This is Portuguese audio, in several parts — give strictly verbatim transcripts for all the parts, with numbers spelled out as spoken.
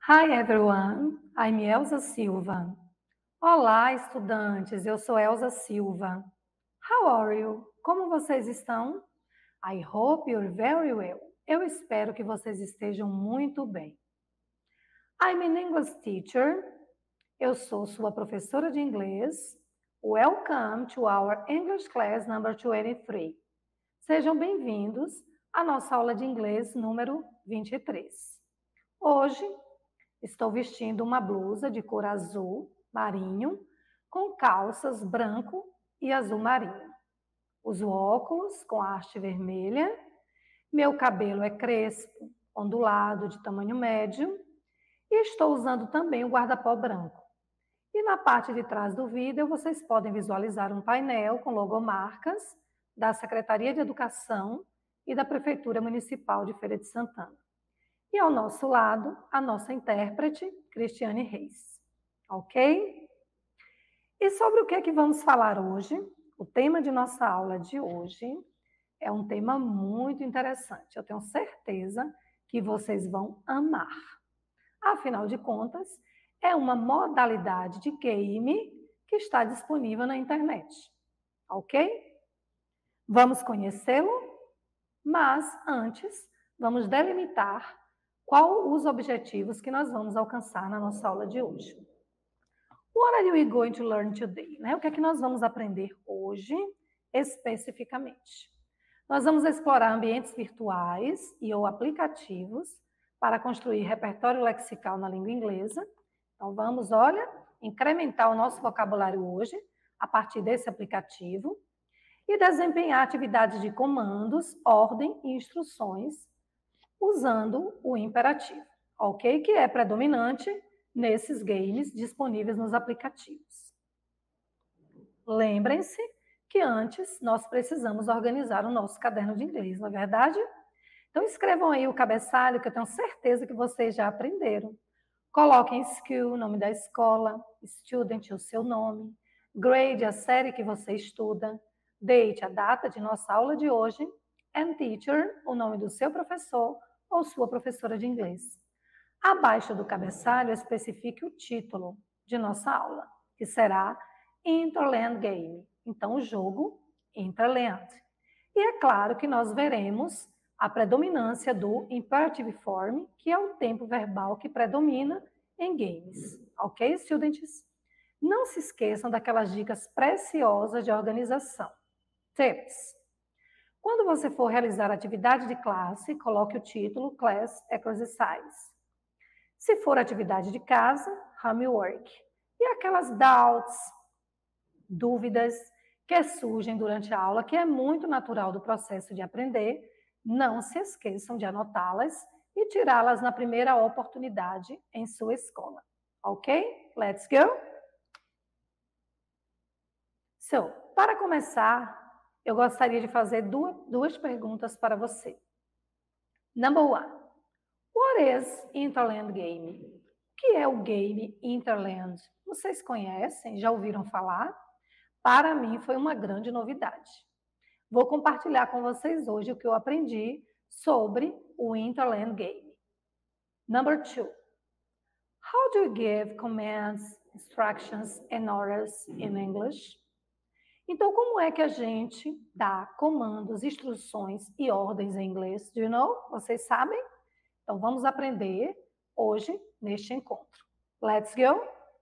Hi everyone, I'm Elza Silva. Olá, estudantes, eu sou Elza Silva. How are you? Como vocês estão? I hope you're very well. Eu espero que vocês estejam muito bem. I'm an English teacher. Eu sou sua professora de inglês. Welcome to our English class number twenty-three. Sejam bem-vindos à nossa aula de inglês número vinte e três. Hoje, estou vestindo uma blusa de cor azul marinho, com calças branco e azul marinho. Uso óculos com haste vermelha. Meu cabelo é crespo, ondulado, de tamanho médio. E estou usando também o guarda-pó branco. E na parte de trás do vídeo, vocês podem visualizar um painel com logomarcas da Secretaria de Educação e da Prefeitura Municipal de Feira de Santana. E ao nosso lado, a nossa intérprete, Cristiane Reis. Ok? E sobre o que é que vamos falar hoje? O tema de nossa aula de hoje é um tema muito interessante. Eu tenho certeza que vocês vão amar. Afinal de contas, é uma modalidade de game que está disponível na internet. Ok? Vamos conhecê-lo? Mas antes, vamos delimitar quais os objetivos que nós vamos alcançar na nossa aula de hoje. What are we going to learn today? Né? O que é que nós vamos aprender hoje, especificamente? Nós vamos explorar ambientes virtuais e ou aplicativos para construir repertório lexical na língua inglesa. Então, vamos, olha, incrementar o nosso vocabulário hoje a partir desse aplicativo e desempenhar atividades de comandos, ordem e instruções usando o imperativo, ok? Que é predominante nesses games disponíveis nos aplicativos. Lembrem-se que antes nós precisamos organizar o nosso caderno de inglês, não é verdade? Então escrevam aí o cabeçalho, que eu tenho certeza que vocês já aprenderam. Coloquem school, o nome da escola, student, o seu nome, grade, a série que você estuda, date, a data de nossa aula de hoje, and teacher, o nome do seu professor ou sua professora de inglês. Abaixo do cabeçalho, especifique o título de nossa aula, que será Interland Game. Então, o jogo Interland. E é claro que nós veremos a predominância do imperative form, que é o tempo verbal que predomina em games. Ok, students? Não se esqueçam daquelas dicas preciosas de organização. Tips. Quando você for realizar atividade de classe, coloque o título Class Exercise. Se for atividade de casa, homework. E aquelas doubts, dúvidas que surgem durante a aula, que é muito natural do processo de aprender, não se esqueçam de anotá-las e tirá-las na primeira oportunidade em sua escola. Ok? Let's go? So, para começar, eu gostaria de fazer duas, duas perguntas para você. Number one. What is Interland Game? O que é o game Interland? Vocês conhecem? Já ouviram falar? Para mim foi uma grande novidade. Vou compartilhar com vocês hoje o que eu aprendi sobre o Interland Game. Number two. How do you give commands, instructions and orders in English? Então, como é que a gente dá comandos, instruções e ordens em inglês? Do you know? Vocês sabem? Então, vamos aprender hoje neste encontro. Let's go?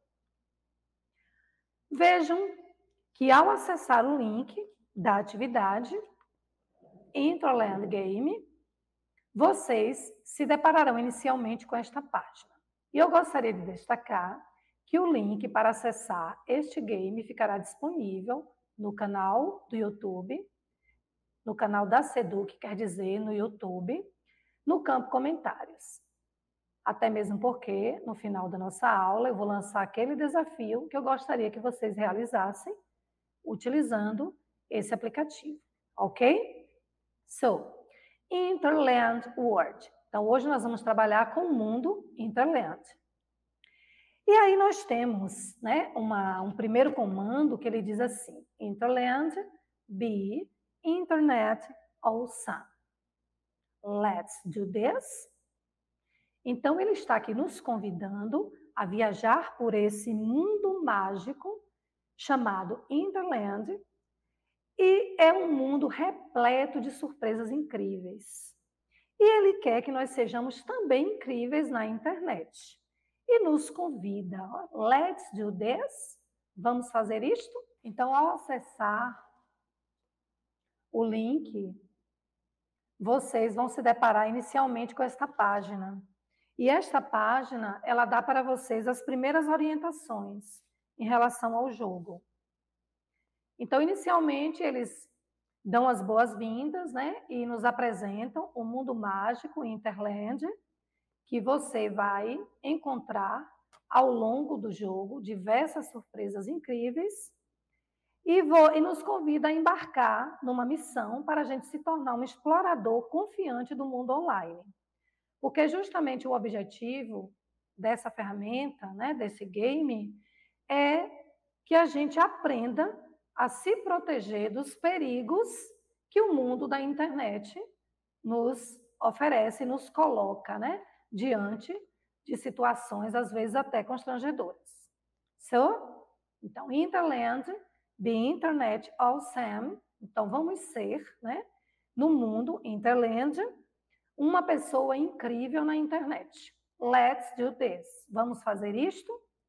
Vejam que ao acessar o link da atividade Interland Game, vocês se depararão inicialmente com esta página. E eu gostaria de destacar que o link para acessar este game ficará disponível no canal do YouTube, no canal da Seduc, quer dizer, no YouTube, no campo comentários. Até mesmo porque, no final da nossa aula, eu vou lançar aquele desafio que eu gostaria que vocês realizassem utilizando esse aplicativo, ok? So, Interland Word. Então, hoje nós vamos trabalhar com o mundo Interland. E aí nós temos, né, uma, um primeiro comando que ele diz assim, Interland, be, internet, awesome. Let's do this. Então, ele está aqui nos convidando a viajar por esse mundo mágico chamado Interland, e é um mundo repleto de surpresas incríveis. E ele quer que nós sejamos também incríveis na internet. E nos convida, ó, let's do this, vamos fazer isto? Então, ao acessar o link, vocês vão se deparar inicialmente com esta página. E esta página, ela dá para vocês as primeiras orientações em relação ao jogo. Então, inicialmente, eles dão as boas-vindas, né, e nos apresentam o mundo mágico Interland, que você vai encontrar ao longo do jogo diversas surpresas incríveis, e, vou, e nos convida a embarcar numa missão para a gente se tornar um explorador confiante do mundo online. Porque justamente o objetivo dessa ferramenta, né, desse game, é que a gente aprenda a se proteger dos perigos que o mundo da internet nos oferece, nos coloca, né, diante de situações, às vezes, até constrangedoras. So, então, Interland, the Internet awesome. Então, vamos ser, né, no mundo Interland, uma pessoa incrível na internet. Let's do this. Vamos fazer isto?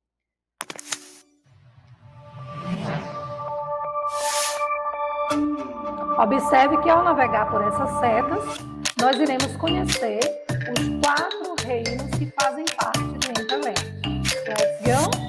Observe que ao navegar por essas setas, nós iremos conhecer os quatro reinos que fazem parte do Interland. Let's go!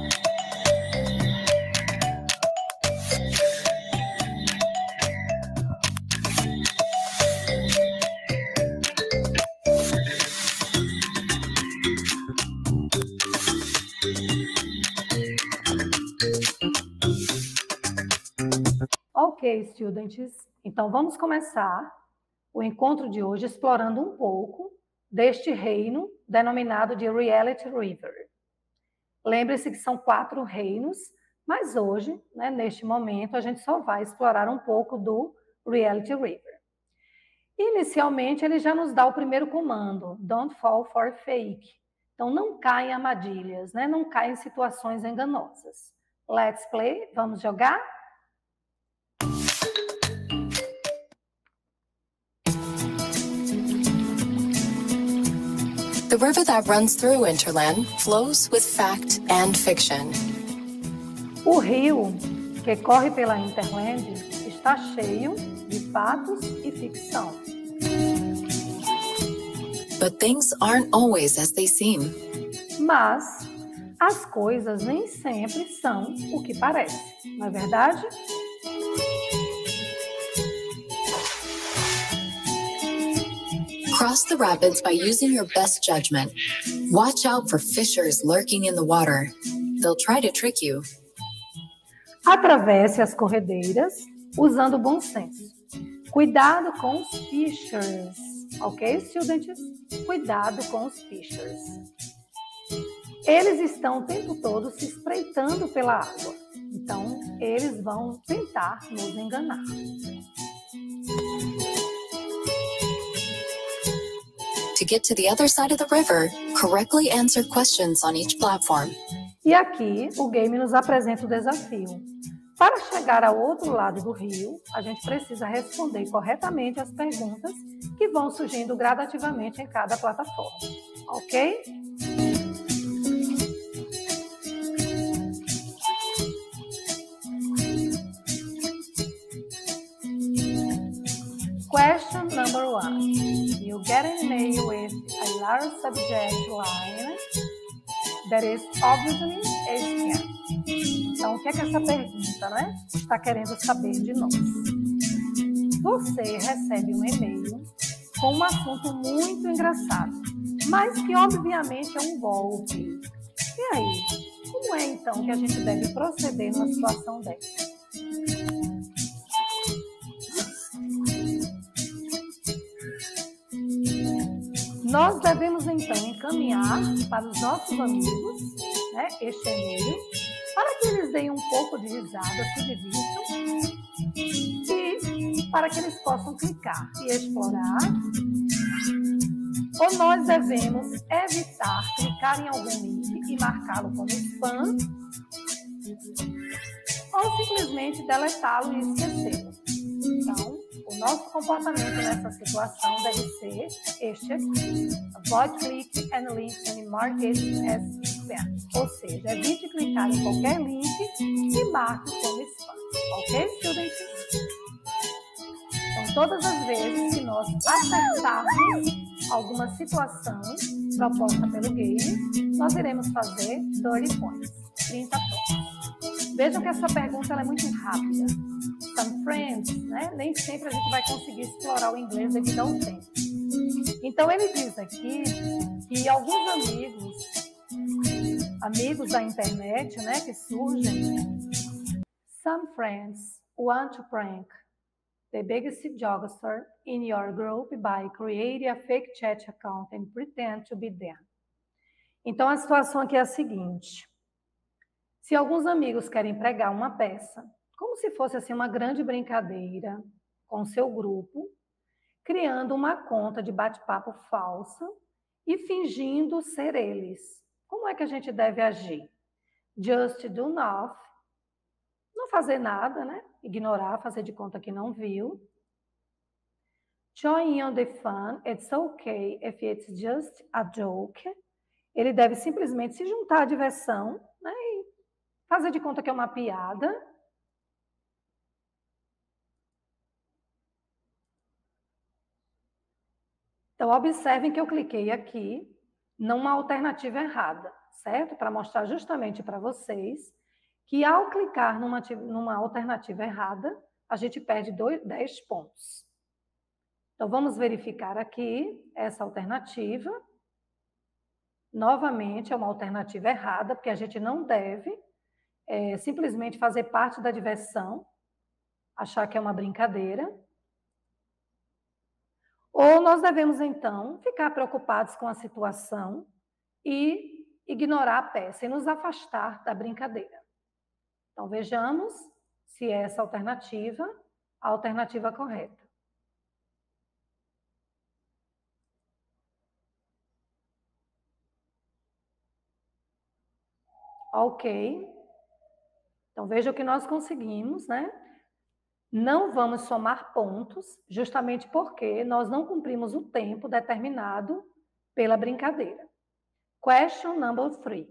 Ok, students. Então, vamos começar o encontro de hoje explorando um pouco deste reino denominado de Reality River. Lembre-se que são quatro reinos, mas hoje, né, neste momento, a gente só vai explorar um pouco do Reality River. Inicialmente, ele já nos dá o primeiro comando, Don't fall for fake. Então, não caia em armadilhas, né? Não caia em situações enganosas. Let's play, vamos jogar? The river that runs through Interland flows with fact and fiction. O rio que corre pela Interland está cheio de fatos e ficção. But things aren't always as they seem. Mas as coisas nem sempre são o que parece, não é verdade? Cross the rapids by using your best judgment. Watch out for fishers lurking in the water. They'll try to trick you. Atravesse as corredeiras usando bom senso. Cuidado com os fishers. Ok, students? Cuidado com os fishers. Eles estão o tempo todo se espreitando pela água. Então, eles vão tentar nos enganar. To get to the other side of the river, correctly answer questions on each platform. E aqui o game nos apresenta o desafio. Para chegar ao outro lado do rio, a gente precisa responder corretamente as perguntas que vão surgindo gradativamente em cada plataforma. Ok? Question number one. You get an email with a large subject line that is obviously a scam. Então, o que é que essa pergunta, né, está querendo saber de nós? Você recebe um e-mail com um assunto muito engraçado, mas que obviamente é um golpe. E aí, como é então que a gente deve proceder numa situação dessa? Nós devemos, então, encaminhar para os nossos amigos, né, este e-mail, para que eles deem um pouco de risada, se divirtam, e para que eles possam clicar e explorar Ou nós devemos evitar clicar em algum link e marcá-lo como spam, ou simplesmente deletá-lo e esquecê-lo. Então, o nosso comportamento nessa situação deve ser este aqui. Avoid click and link and mark it as spam. Ou seja, evite clicar em qualquer link e marque como spam. Ok, students? Então, todas as vezes que nós acertarmos alguma situação proposta pelo game, nós iremos fazer trinta points, trinta pontos. Vejam que essa pergunta ela é muito rápida. Some friends, né? Nem sempre a gente vai conseguir explorar o inglês devido ao tempo. Então, ele diz aqui que alguns amigos, amigos da internet, né, que surgem, some friends want to prank the biggest jokester in your group by creating a fake chat account and pretend to be them. Então, a situação aqui é a seguinte. Se alguns amigos querem pregar uma peça, como se fosse assim uma grande brincadeira com seu grupo, criando uma conta de bate-papo falsa e fingindo ser eles. Como é que a gente deve agir? Just do not. Não fazer nada, né? Ignorar, fazer de conta que não viu. Join on the fun. It's okay if it's just a joke. Ele deve simplesmente se juntar à diversão, né? E fazer de conta que é uma piada. Então, observem que eu cliquei aqui numa alternativa errada, certo? Para mostrar justamente para vocês que ao clicar numa, numa alternativa errada, a gente perde dois, dez pontos. Então, vamos verificar aqui essa alternativa. Novamente, é uma alternativa errada, porque a gente não deve é, simplesmente fazer parte da diversão, achar que é uma brincadeira. Ou nós devemos, então, ficar preocupados com a situação e ignorar a peça e nos afastar da brincadeira. Então, vejamos se é essa alternativa a alternativa correta. Ok. Então, veja o que nós conseguimos, né? Não vamos somar pontos, justamente porque nós não cumprimos o tempo determinado pela brincadeira. Question number three.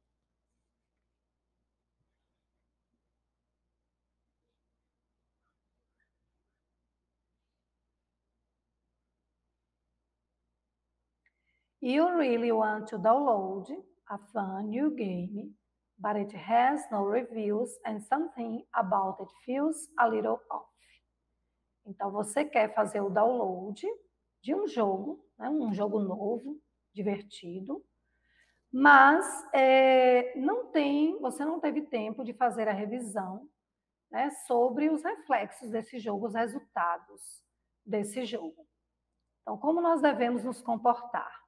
You really want to download a fun new game, but it has no reviews and something about it feels a little off. Então, você quer fazer o download de um jogo, né, um jogo novo, divertido, mas é, não tem, você não teve tempo de fazer a revisão, né, sobre os reflexos desse jogo, os resultados desse jogo. Então, como nós devemos nos comportar?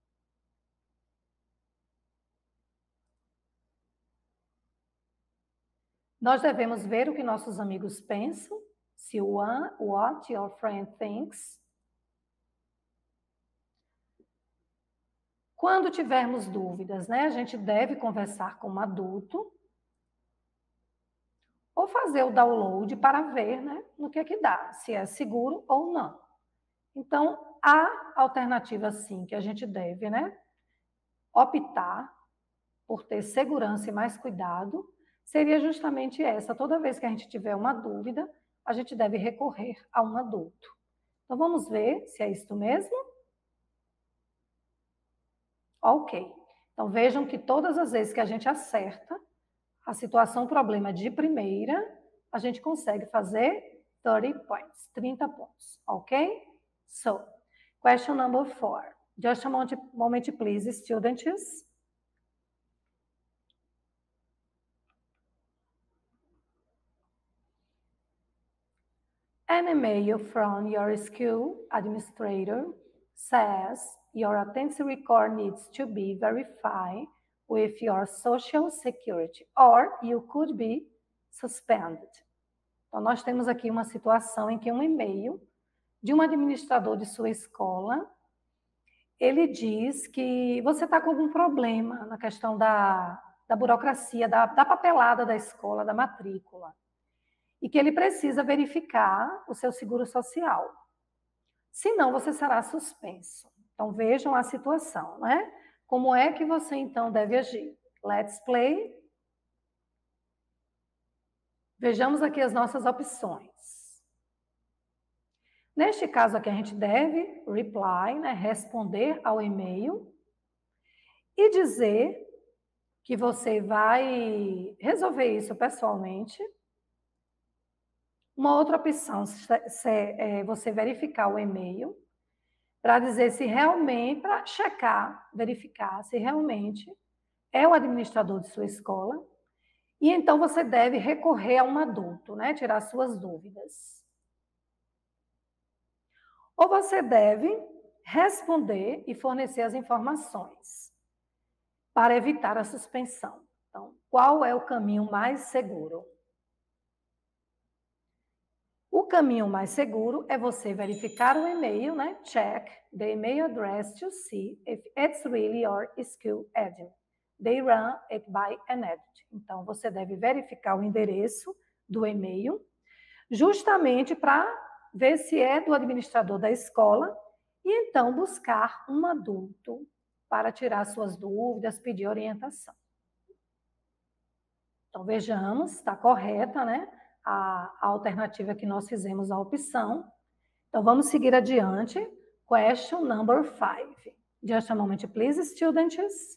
Nós devemos ver o que nossos amigos pensam, se one, what your friend thinks. Quando tivermos dúvidas, né, a gente deve conversar com um adulto ou fazer o download para ver, né, no que é que dá, se é seguro ou não. Então, a alternativa, sim, que a gente deve, né, optar por ter segurança e mais cuidado, seria justamente essa. Toda vez que a gente tiver uma dúvida, a gente deve recorrer a um adulto. Então, vamos ver se é isso mesmo? Ok. Então, vejam que todas as vezes que a gente acerta a situação problema de primeira, a gente consegue fazer thirty points, trinta pontos. Ok? So, question number four. Just a moment, please, students. An email from your school administrator says your attendance record needs to be verified with your social security, or you could be suspended. Então, nós temos aqui uma situação em que um e-mail de um administrador de sua escola, ele diz que você está com algum problema na questão da, da burocracia, da, da papelada da escola, da matrícula, e que ele precisa verificar o seu seguro social. Senão, você será suspenso. Então, vejam a situação, né? Como é que você, então, deve agir? Let's play. Vejamos aqui as nossas opções. Neste caso aqui, a gente deve reply, né, responder ao e-mail e dizer que você vai resolver isso pessoalmente. Uma outra opção é você verificar o e-mail para dizer se realmente, para checar, verificar se realmente é o administrador de sua escola. E então você deve recorrer a um adulto, né, tirar suas dúvidas. Ou você deve responder e fornecer as informações para evitar a suspensão. Então, qual é o caminho mais seguro? O caminho mais seguro é você verificar o e-mail, né? Check the email address to see if it's really your school admin. They run it by an edit. Então, você deve verificar o endereço do e-mail, justamente para ver se é do administrador da escola e então buscar um adulto para tirar suas dúvidas, pedir orientação. Então, vejamos, está correta, né? A, a alternativa que nós fizemos, a opção. Então, vamos seguir adiante. Question number five. Just a moment, please, students.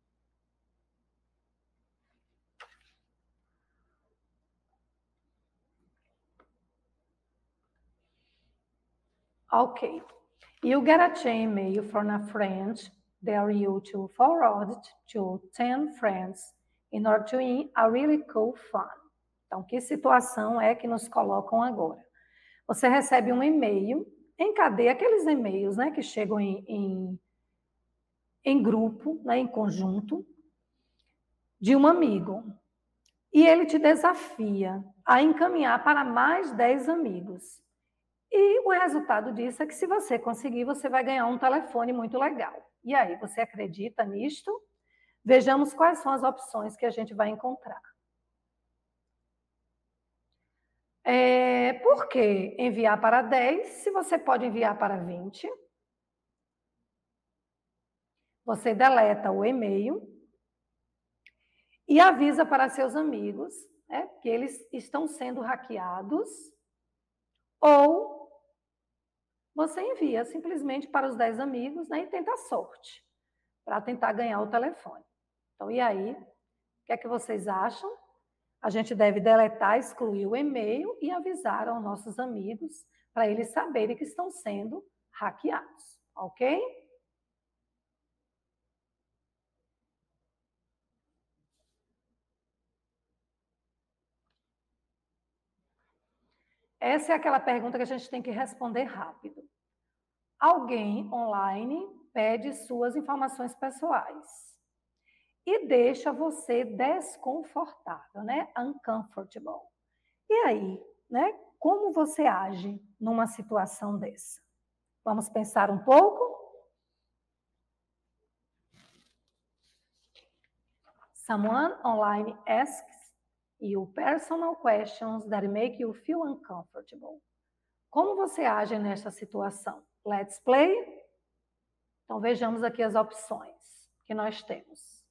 Okay. You get a chain mail from a friend that you to forward to ten friends in order to win a really cool fun. Então, que situação é que nos colocam agora? Você recebe um e-mail em cadeia, aqueles e-mails, né, que chegam em, em, em grupo, né, em conjunto, de um amigo. E ele te desafia a encaminhar para mais dez amigos. E o resultado disso é que se você conseguir, você vai ganhar um telefone muito legal. E aí, você acredita nisto? Vejamos quais são as opções que a gente vai encontrar. É, por que enviar para dez se você pode enviar para vinte? Você deleta o e-mail e avisa para seus amigos, né, que eles estão sendo hackeados, ou você envia simplesmente para os dez amigos, né, e tenta a sorte para tentar ganhar o telefone. Então, e aí? O que é que vocês acham? A gente deve deletar, excluir o e-mail e avisar aos nossos amigos para eles saberem que estão sendo hackeados, ok? Essa é aquela pergunta que a gente tem que responder rápido. Alguém online pede suas informações pessoais e deixa você desconfortável, né? Uncomfortable. E aí, né? Como você age numa situação dessa? Vamos pensar um pouco? Someone online asks you personal questions that make you feel uncomfortable. Como você age nesta situação? Let's play? Então, vejamos aqui as opções que nós temos.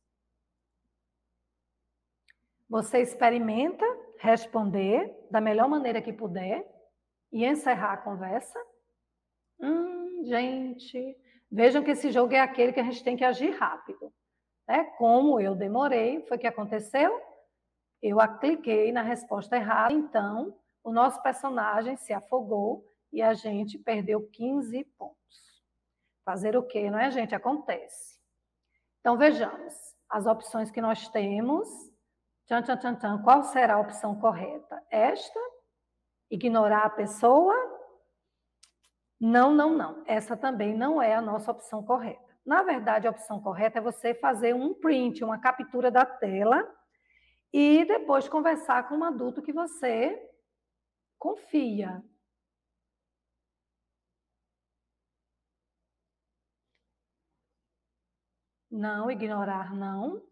Você experimenta responder da melhor maneira que puder e encerrar a conversa. Hum, gente, vejam que esse jogo é aquele que a gente tem que agir rápido. Né? Como eu demorei, foi o que aconteceu? Eu cliquei na resposta errada, então o nosso personagem se afogou e a gente perdeu quinze pontos. Fazer o quê, não é, gente? Acontece. Então, vejamos as opções que nós temos. Tchan, tchan, tchan, tchan. Qual será a opção correta? Esta? Ignorar a pessoa? Não, não, não. Essa também não é a nossa opção correta. Na verdade, a opção correta é você fazer um print, uma captura da tela e depois conversar com um adulto que você confia. Não, ignorar não.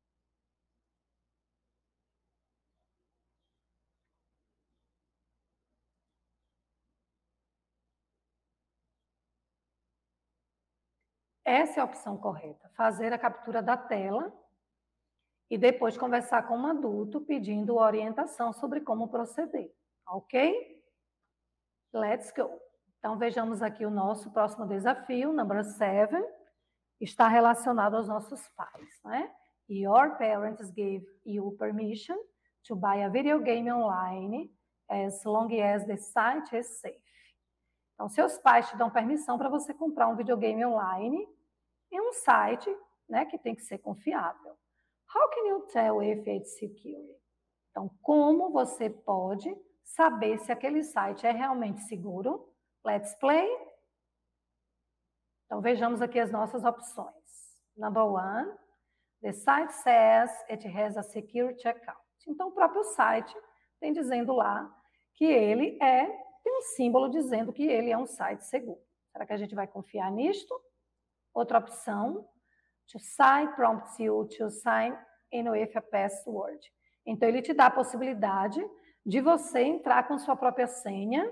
Essa é a opção correta. Fazer a captura da tela e depois conversar com um adulto pedindo orientação sobre como proceder. Ok? Let's go. Então, vejamos aqui o nosso próximo desafio, number seven, está relacionado aos nossos pais, né? Your parents gave you permission to buy a video game online as long as the site is safe. Então, seus pais te dão permissão para você comprar um videogame online em um site, né, que tem que ser confiável. How can you tell if it's secure? Então, como você pode saber se aquele site é realmente seguro? Let's play. Então, vejamos aqui as nossas opções. Number one, the site says it has a secure checkout. Então, o próprio site tem dizendo lá que ele é, tem um símbolo dizendo que ele é um site seguro. Será que a gente vai confiar nisto? Outra opção, to site prompts you to sign in with a password. Então, ele te dá a possibilidade de você entrar com sua própria senha,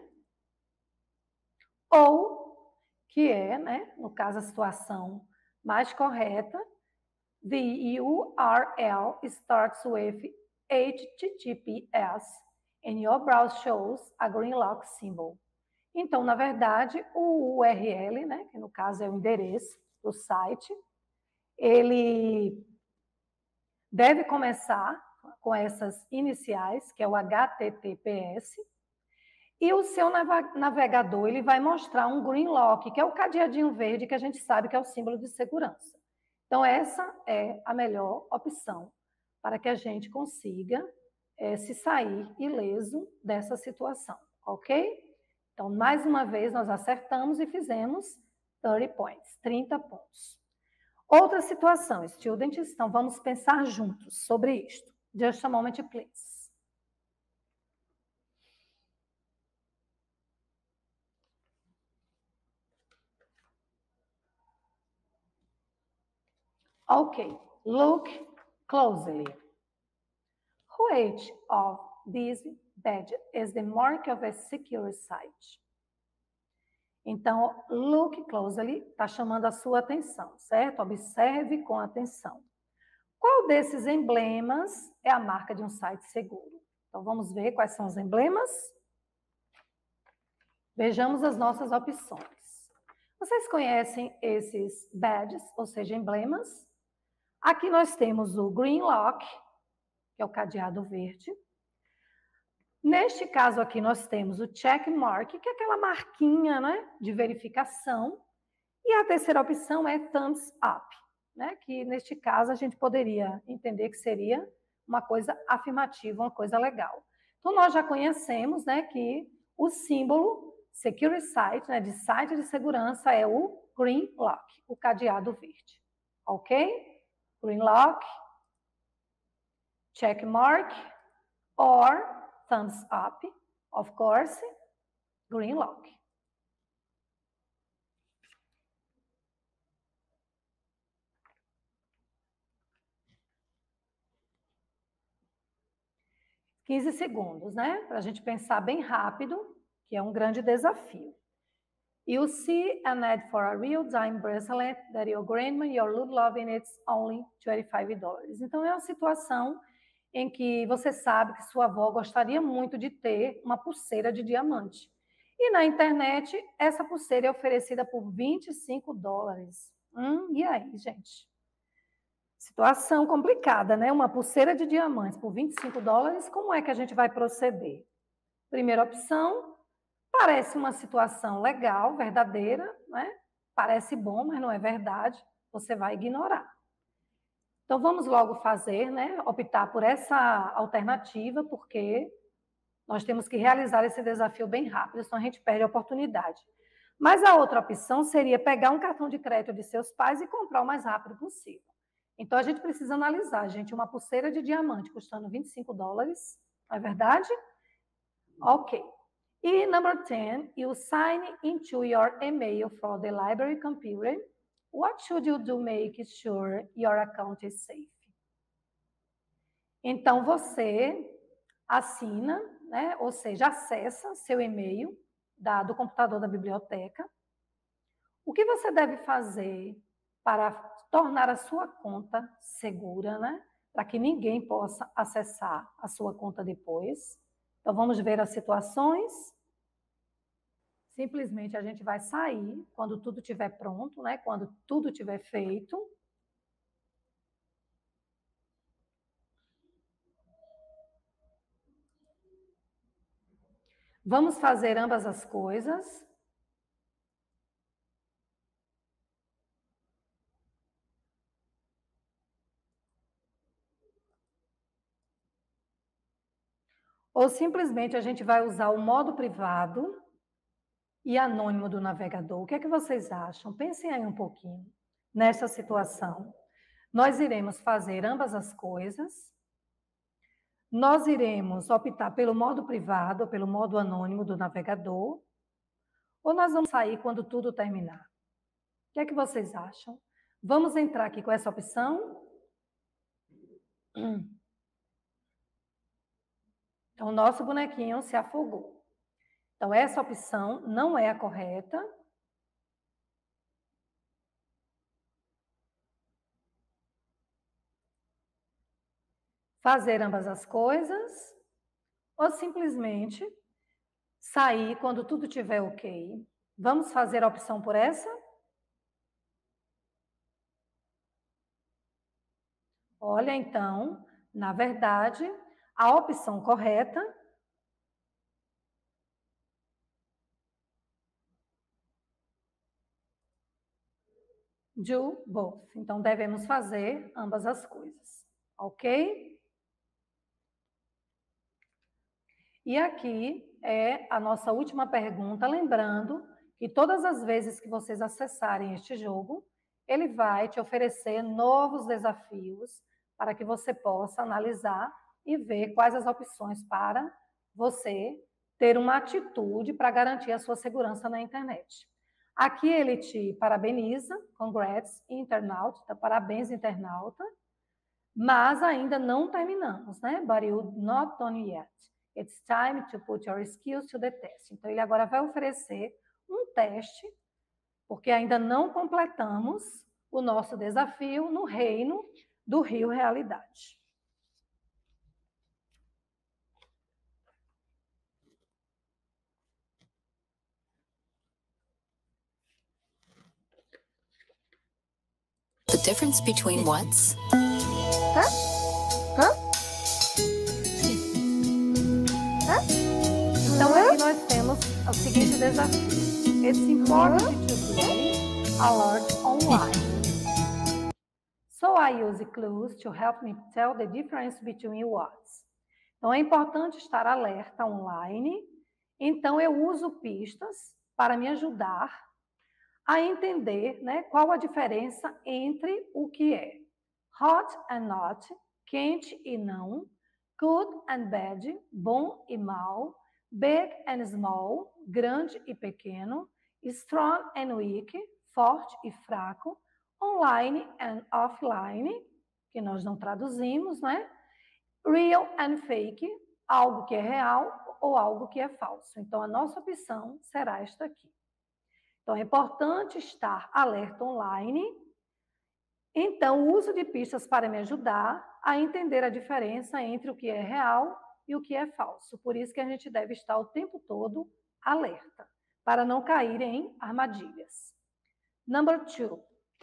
ou, que é, né, no caso, a situação mais correta, the U R L starts with H T T P S and your browser shows a green lock symbol. Então, na verdade, o U R L, né, que no caso é o endereço do site, ele deve começar com essas iniciais, que é o H T T P S, e o seu navegador ele vai mostrar um green lock, que é o cadeadinho verde que a gente sabe que é o símbolo de segurança. Então, essa é a melhor opção para que a gente consiga é, se sair ileso dessa situação, ok? Então, mais uma vez, nós acertamos e fizemos thirty points, trinta pontos. Outra situação, students, então vamos pensar juntos sobre isto. Just a moment, please. Okay, look closely. Which of these badges is the mark of a secure site? Então, look closely está chamando a sua atenção, certo? Observe com atenção. Qual desses emblemas é a marca de um site seguro? Então, vamos ver quais são os emblemas? Vejamos as nossas opções. Vocês conhecem esses badges, ou seja, emblemas? Aqui nós temos o green lock, que é o cadeado verde. Neste caso aqui, nós temos o check mark, que é aquela marquinha, né, de verificação. E a terceira opção é thumbs up, né, que neste caso a gente poderia entender que seria uma coisa afirmativa, uma coisa legal. Então, nós já conhecemos, né, que o símbolo secure site, né, de site de segurança, é o green lock, o cadeado verde. Ok? Green lock, check mark, or thumbs up, of course, green lock. quinze segundos, né? Para a gente pensar bem rápido, que é um grande desafio. You see an ad for a real-time bracelet that your grandma your would love and it's only twenty-five dollars. Então, é uma situação em que você sabe que sua avó gostaria muito de ter uma pulseira de diamante. E na internet, essa pulseira é oferecida por vinte e cinco dólares. Hum, e aí, gente? Situação complicada, né? Uma pulseira de diamantes por vinte e cinco dólares, como é que a gente vai proceder? Primeira opção, parece uma situação legal, verdadeira, né? Parece bom, mas não é verdade. Você vai ignorar. Então, vamos logo fazer, né? Optar por essa alternativa, porque nós temos que realizar esse desafio bem rápido, senão a gente perde a oportunidade. Mas a outra opção seria pegar um cartão de crédito de seus pais e comprar o mais rápido possível. Então, a gente precisa analisar, gente, uma pulseira de diamante custando vinte e cinco dólares, não é verdade? Ok. E number ten, you sign into your email for the library computer What should you do to make sure your account is safe? Então, você assina, né, ou seja, acessa seu e-mail da, do computador da biblioteca. O que você deve fazer para tornar a sua conta segura, né, para que ninguém possa acessar a sua conta depois? Então, vamos ver as situações. Simplesmente a gente vai sair quando tudo estiver pronto, né, quando tudo estiver feito. Vamos fazer ambas as coisas. Ou simplesmente a gente vai usar o modo privado e anônimo do navegador. O que é que vocês acham? Pensem aí um pouquinho nessa situação. Nós iremos fazer ambas as coisas. Nós iremos optar pelo modo privado ou pelo modo anônimo do navegador. Ou nós vamos sair quando tudo terminar? O que é que vocês acham? Vamos entrar aqui com essa opção. Então, o nosso bonequinho se afogou. Então, essa opção não é a correta. Fazer ambas as coisas, ou simplesmente sair quando tudo estiver ok. Vamos fazer a opção por essa? Olha, então, na verdade, a opção correta do both. Então, devemos fazer ambas as coisas, ok? E aqui é a nossa última pergunta, lembrando que todas as vezes que vocês acessarem este jogo, ele vai te oferecer novos desafios para que você possa analisar e ver quais as opções para você ter uma atitude para garantir a sua segurança na internet. Aqui ele te parabeniza, congrats, internauta, então, parabéns, internauta, mas ainda não terminamos, né? But you're not done yet. It's time to put your skills to the test. Então, ele agora vai oferecer um teste, porque ainda não completamos o nosso desafio no reino do Rio Realidade. The difference between what's? Hã? Hã? Então, aqui nós temos o seguinte desafio. It's important to be alert online. So I use clues to help me tell the difference between what's. Então, é importante estar alerta online. Então, eu uso pistas para me ajudar a entender, né, qual a diferença entre o que é hot and not, quente e não, good and bad, bom e mal, big and small, grande e pequeno, strong and weak, forte e fraco, online and offline, que nós não traduzimos, né? Real and fake, algo que é real ou algo que é falso. Então, a nossa opção será esta aqui. Então, é importante estar alerta online. Então, o uso de pistas para me ajudar a entender a diferença entre o que é real e o que é falso. Por isso que a gente deve estar o tempo todo alerta, para não cair em armadilhas. Number two.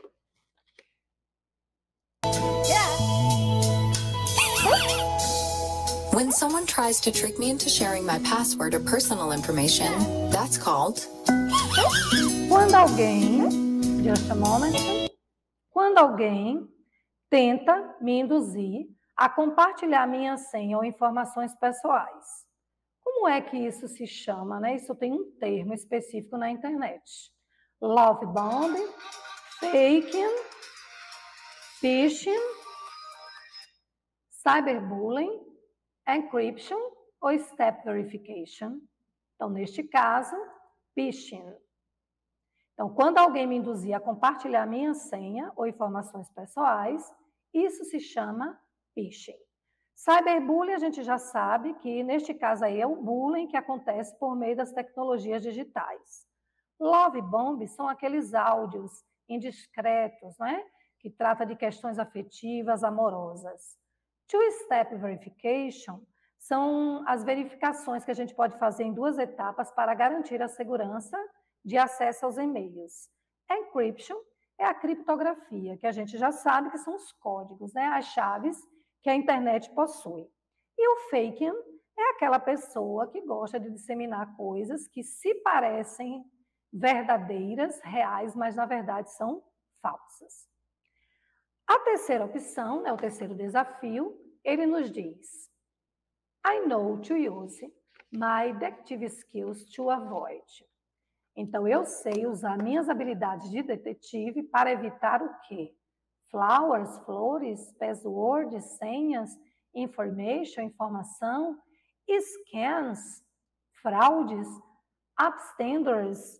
When someone tries to trick me into sharing my password or personal information, that's called... Quando alguém, just a moment, quando alguém tenta me induzir a compartilhar minha senha ou informações pessoais. Como é que isso se chama, né? Isso tem um termo específico na internet. Love bombing, faking, phishing, cyberbullying, encryption ou step verification. Então, neste caso, phishing. Então, quando alguém me induzir a compartilhar minha senha ou informações pessoais, isso se chama phishing. Cyberbullying, a gente já sabe que, neste caso aí, é o bullying que acontece por meio das tecnologias digitais. Love bombs são aqueles áudios indiscretos, né? Que trata de questões afetivas, amorosas. Two-step verification são as verificações que a gente pode fazer em duas etapas para garantir a segurança de acesso aos e-mails. Encryption é a criptografia, que a gente já sabe que são os códigos, né? As chaves que a internet possui. E o faking é aquela pessoa que gosta de disseminar coisas que se parecem verdadeiras, reais, mas na verdade são falsas. A terceira opção, né, o terceiro desafio, ele nos diz: I know to use my detective skills to avoid. Então, eu sei usar minhas habilidades de detetive para evitar o quê? Flowers, flores, passwords, senhas, information, informação, scans, fraudes, upstanders,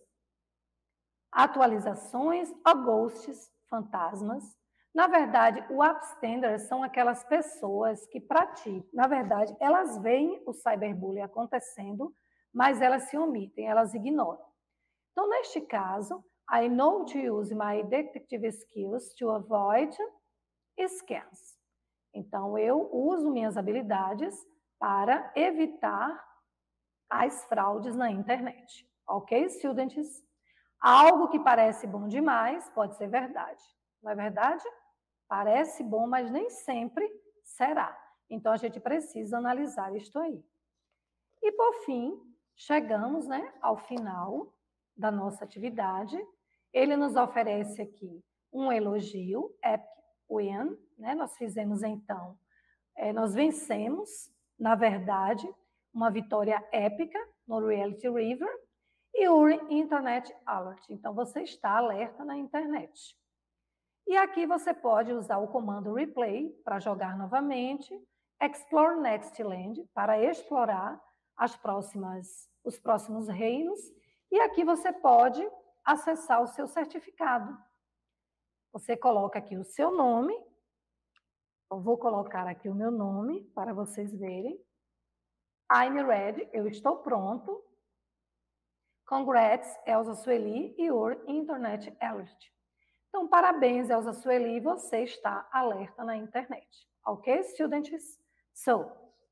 atualizações ou ghosts, fantasmas. Na verdade, o upstanders são aquelas pessoas que praticam. Na verdade, elas veem o cyberbullying acontecendo, mas elas se omitem, elas ignoram. Então, neste caso, I know to use my detective skills to avoid scams. Então, eu uso minhas habilidades para evitar as fraudes na internet. Ok, students? Algo que parece bom demais pode ser verdade. Não é verdade? Parece bom, mas nem sempre será. Então, a gente precisa analisar isto aí. E, por fim, chegamos, né, ao final da nossa atividade. Ele nos oferece aqui um elogio, epic win, né? Nós fizemos, então, é, nós vencemos, na verdade, uma vitória épica no Reality River e o Internet Alert. Então, você está alerta na internet. E aqui você pode usar o comando replay para jogar novamente, explore next land para explorar as próximas, os próximos reinos, e aqui você pode acessar o seu certificado. Você coloca aqui o seu nome. Eu vou colocar aqui o meu nome para vocês verem. I'm ready, eu estou pronto. Congrats, Elza Sueli, your Internet Alert. Então, parabéns, Elza Sueli, você está alerta na internet. Ok, students? So,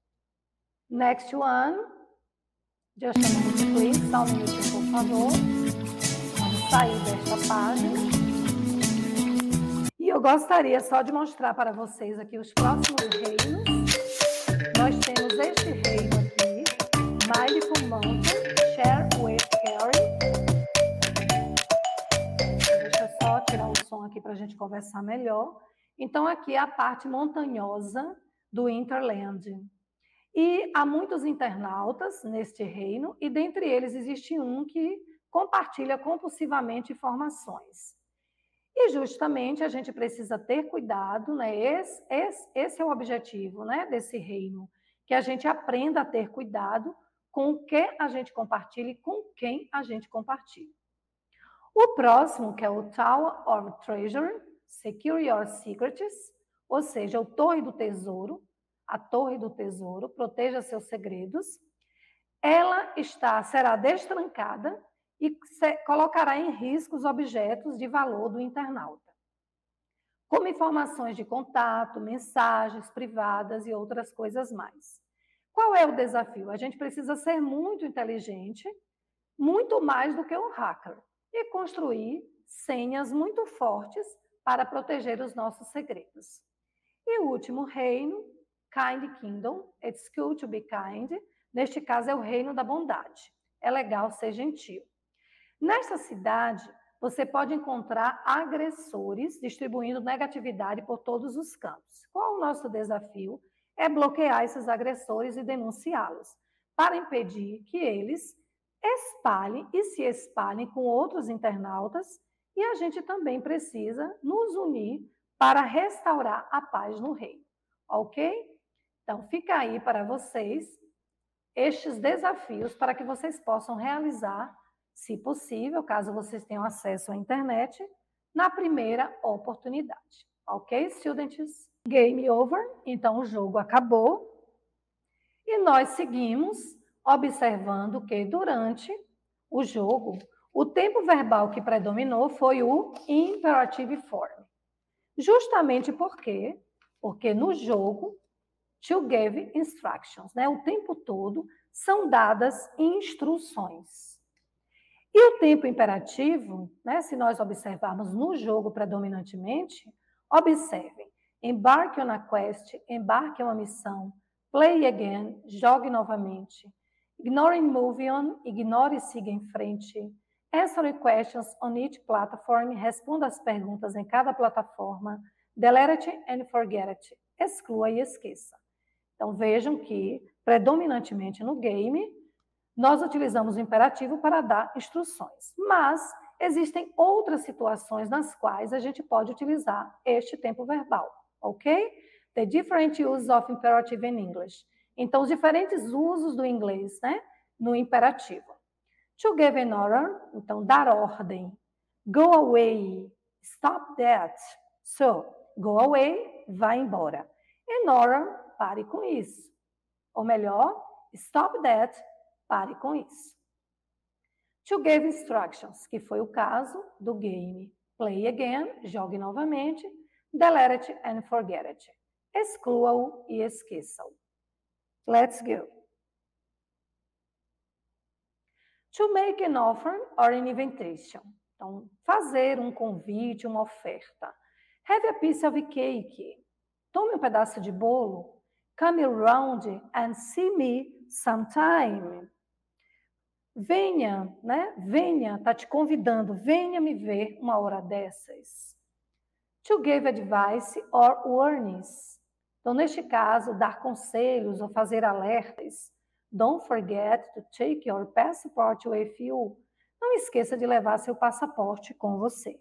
next one. Just a minute, please. Só um minutinho, por favor. Vamos sair desta página. E eu gostaria só de mostrar para vocês aqui os próximos reinos. Nós temos este reino aqui, Mindful Mountain, Share with Carrie. Deixa eu só tirar o som aqui para a gente conversar melhor. Então, aqui é a parte montanhosa do Interland. E há muitos internautas neste reino, e dentre eles existe um que compartilha compulsivamente informações. E justamente a gente precisa ter cuidado, né? Esse, esse, esse é o objetivo, né, desse reino, que a gente aprenda a ter cuidado com o que a gente compartilha e com quem a gente compartilha. O próximo, que é o Tower of Treasure, Secure Your Secrets, ou seja, o Torre do Tesouro, a Torre do Tesouro, proteja seus segredos. Ela está, será destrancada e se, colocará em risco os objetos de valor do internauta, como informações de contato, mensagens privadas e outras coisas mais. Qual é o desafio? A gente precisa ser muito inteligente, muito mais do que um hacker, e construir senhas muito fortes para proteger os nossos segredos. E o último reino, Kind Kingdom, it's cool to be kind. Neste caso é o reino da bondade. É legal ser gentil. Nesta cidade, você pode encontrar agressores distribuindo negatividade por todos os campos. Qual o nosso desafio? É bloquear esses agressores e denunciá-los, para impedir que eles espalhem e se espalhem com outros internautas, e a gente também precisa nos unir para restaurar a paz no reino. Ok? Então, fica aí para vocês estes desafios para que vocês possam realizar se possível, caso vocês tenham acesso à internet, na primeira oportunidade. Ok, students? Game over, então o jogo acabou. E nós seguimos observando que durante o jogo, o tempo verbal que predominou foi o imperative form. Justamente por quê? Porque no jogo, to give instructions, né? O tempo todo são dadas instruções. E o tempo imperativo, né? Se nós observarmos no jogo predominantemente, observem, embarque on a quest, embarque em uma missão, play again, jogue novamente, ignore and move on, ignore e siga em frente, answer questions on each platform, responda as perguntas em cada plataforma, delete it and forget it, exclua e esqueça. Então vejam que, predominantemente no game, nós utilizamos o imperativo para dar instruções, mas existem outras situações nas quais a gente pode utilizar este tempo verbal, ok? The different uses of imperative in English. Então, os diferentes usos do inglês, né, no imperativo. To give an order, então, dar ordem. Go away, stop that. So, go away, vai embora. An order, pare com isso. Ou melhor, stop that, pare com isso. To give instructions, que foi o caso do game. Play again, jogue novamente. Delete it and forget it. Exclua-o e esqueça-o. Let's go. To make an offer or an invitation. Então, fazer um convite, uma oferta. Have a piece of cake. Tome um pedaço de bolo. Come around and see me sometime. Venha, né? Venha, tá te convidando. Venha me ver uma hora dessas. To give advice or warnings. Então, neste caso, dar conselhos ou fazer alertas. Don't forget to take your passport with you. Não esqueça de levar seu passaporte com você.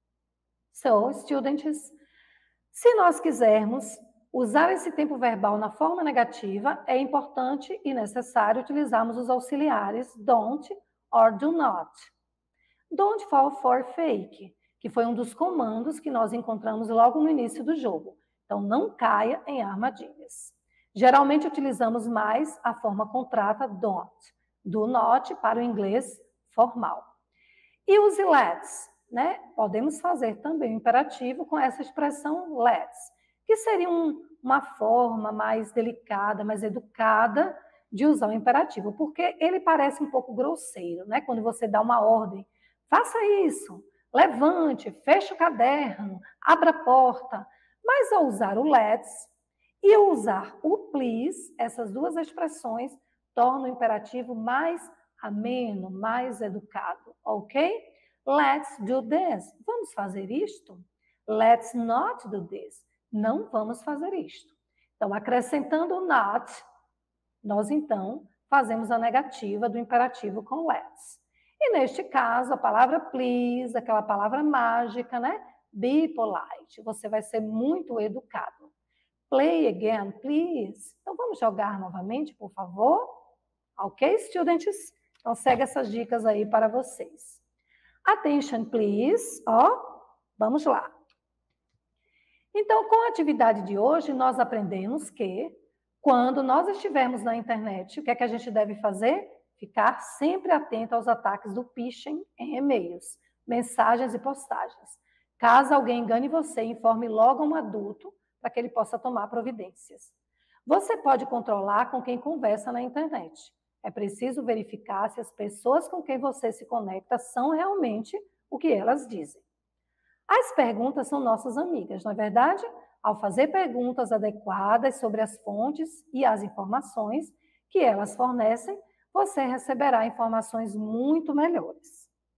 So, students, se nós quisermos usar esse tempo verbal na forma negativa, é importante e necessário utilizarmos os auxiliares don't or do not. Don't fall for fake, que foi um dos comandos que nós encontramos logo no início do jogo. Então, não caia em armadilhas. Geralmente, utilizamos mais a forma contrata don't, do not para o inglês formal. E os let's, né? Podemos fazer também o imperativo com essa expressão let's, que seria um, uma forma mais delicada, mais educada de usar o imperativo, porque ele parece um pouco grosseiro, né? Quando você dá uma ordem, faça isso, levante, feche o caderno, abra a porta. Mas ao usar o let's e ao usar o please, essas duas expressões tornam o imperativo mais ameno, mais educado, ok? Let's do this. Vamos fazer isto? Let's not do this. Não vamos fazer isto. Então, acrescentando o not, nós então fazemos a negativa do imperativo com let's. E neste caso, a palavra please, aquela palavra mágica, né? Be polite. Você vai ser muito educado. Play again, please. Então, vamos jogar novamente, por favor? Ok, students? Então, segue essas dicas aí para vocês. Attention, please. Ó, vamos lá. Então, com a atividade de hoje, nós aprendemos que, quando nós estivermos na internet, o que é que a gente deve fazer? Ficar sempre atento aos ataques do phishing em e-mails, mensagens e postagens. Caso alguém engane você, informe logo a um adulto para que ele possa tomar providências. Você pode controlar com quem conversa na internet. É preciso verificar se as pessoas com quem você se conecta são realmente o que elas dizem. As perguntas são nossas amigas, não é verdade? Ao fazer perguntas adequadas sobre as fontes e as informações que elas fornecem, você receberá informações muito melhores.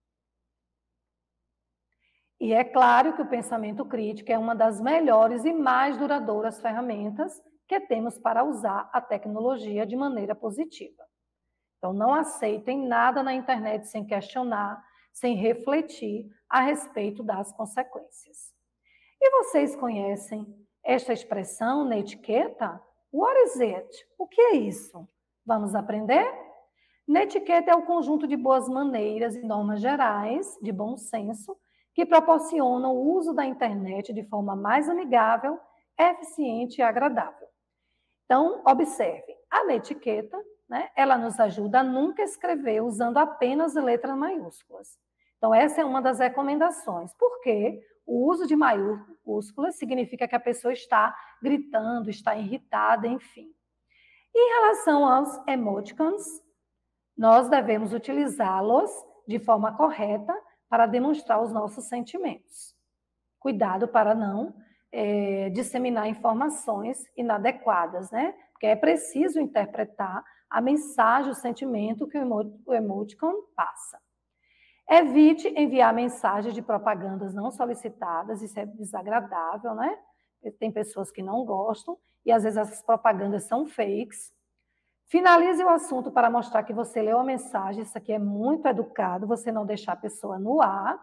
E é claro que o pensamento crítico é uma das melhores e mais duradouras ferramentas que temos para usar a tecnologia de maneira positiva. Então, não aceitem nada na internet sem questionar, sem refletir a respeito das consequências. E vocês conhecem esta expressão na etiqueta? What is it? O que é isso? Vamos aprender? Netiqueta é o conjunto de boas maneiras e normas gerais, de bom senso, que proporcionam o uso da internet de forma mais amigável, eficiente e agradável. Então, observe, a netiqueta, né, ela nos ajuda a nunca escrever usando apenas letras maiúsculas. Então, essa é uma das recomendações, porque o uso de maiúsculas significa que a pessoa está gritando, está irritada, enfim. Em relação aos emoticons, nós devemos utilizá-los de forma correta para demonstrar os nossos sentimentos. Cuidado para não é, disseminar informações inadequadas, né? Porque é preciso interpretar a mensagem, o sentimento que o emoticon passa. Evite enviar mensagens de propagandas não solicitadas, isso é desagradável, né? Tem pessoas que não gostam e às vezes essas propagandas são fakes. Finalize o assunto para mostrar que você leu a mensagem, isso aqui é muito educado, você não deixar a pessoa no ar.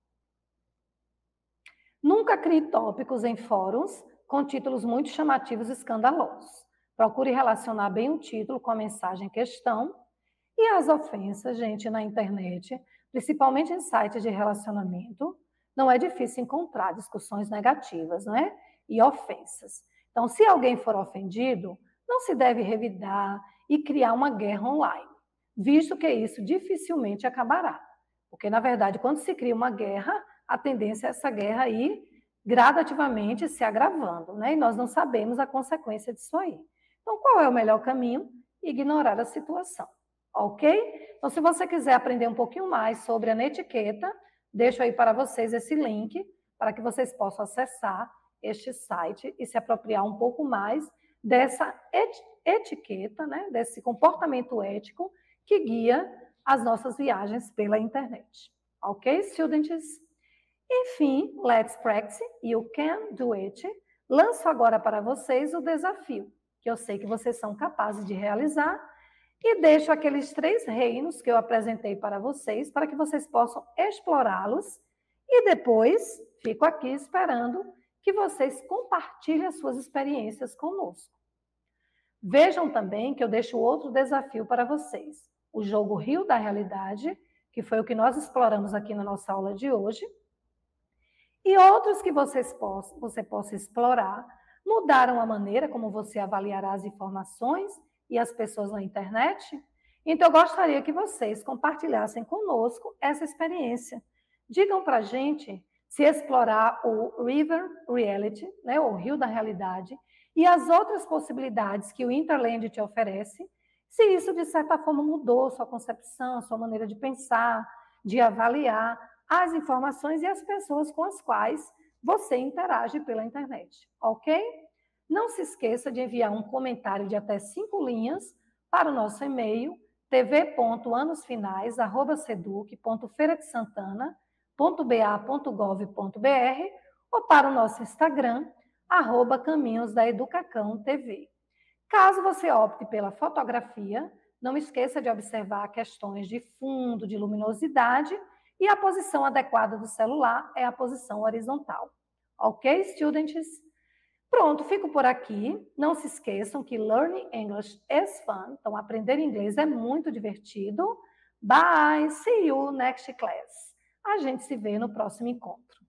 Nunca crie tópicos em fóruns com títulos muito chamativos e escandalosos. Procure relacionar bem o título com a mensagem em questão. E as ofensas, gente, na internet, principalmente em sites de relacionamento, não é difícil encontrar discussões negativas, não é? E ofensas. Então, se alguém for ofendido, não se deve revidar e criar uma guerra online, visto que isso dificilmente acabará. Porque, na verdade, quando se cria uma guerra, a tendência é essa guerra ir gradativamente se agravando, né? E nós não sabemos a consequência disso aí. Então, qual é o melhor caminho? Ignorar a situação, ok? Então, se você quiser aprender um pouquinho mais sobre a netiqueta, deixo aí para vocês esse link para que vocês possam acessar este site e se apropriar um pouco mais dessa et etiqueta, né? Desse comportamento ético que guia as nossas viagens pela internet. Ok, students? Enfim, let's practice, you can do it. Lanço agora para vocês o desafio, que eu sei que vocês são capazes de realizar, e deixo aqueles três reinos que eu apresentei para vocês, para que vocês possam explorá-los, e depois fico aqui esperando que vocês compartilhem as suas experiências conosco. Vejam também que eu deixo outro desafio para vocês, o jogo Rio da Realidade, que foi o que nós exploramos aqui na nossa aula de hoje, e outros que vocês possam, você possa explorar, mudaram a maneira como você avaliará as informações e as pessoas na internet? Então, eu gostaria que vocês compartilhassem conosco essa experiência. Digam para a gente se explorar o River Reality, né, o Rio da Realidade, e as outras possibilidades que o Interland te oferece, se isso, de certa forma, mudou sua concepção, sua maneira de pensar, de avaliar as informações e as pessoas com as quais você interage pela internet, ok? Não se esqueça de enviar um comentário de até cinco linhas para o nosso e-mail t v ponto anosfinais arroba seduc ponto feira de santana ponto b a ponto gov ponto b r ou para o nosso Instagram, arroba Caminhos da Educacão T V. Caso você opte pela fotografia, não esqueça de observar questões de fundo, de luminosidade, e a posição adequada do celular é a posição horizontal. Ok, students? Pronto, fico por aqui. Não se esqueçam que learning English is fun. Então, aprender inglês é muito divertido. Bye! See you next class. A gente se vê no próximo encontro.